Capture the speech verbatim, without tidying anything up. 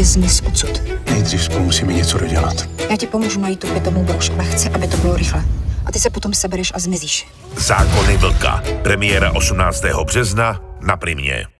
zmiz odsud. Nejdřív spolu musíme něco dodělat. Já ti pomůžu najít tu pětovou brož, ale chci, aby to bylo rychle. A ty se potom sebereš a zmizíš. Zákony vlka. Premiéra osmnáctého března na Primě.